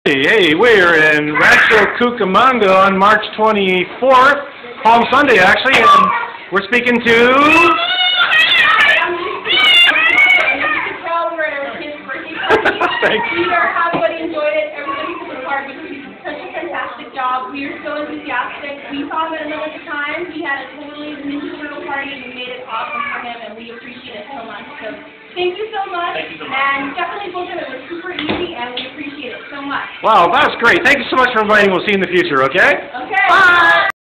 Hey, we're in Rancho Cucamonga on March 24th, Palm Sunday actually, and we're speaking to... Thanks. Everybody enjoyed it. Everybody took part. You did such a fantastic job. We are so enthusiastic. We saw him at another time. He had a totally Ninja Turtle party, and we made it awesome for him, and we appreciate it so much. So thank you so much. Thank you so much. And definitely both of it was super easy, and we appreciate it so much. Wow, that's great. Thank you so much for inviting. We'll see you in the future, okay? Okay. Bye!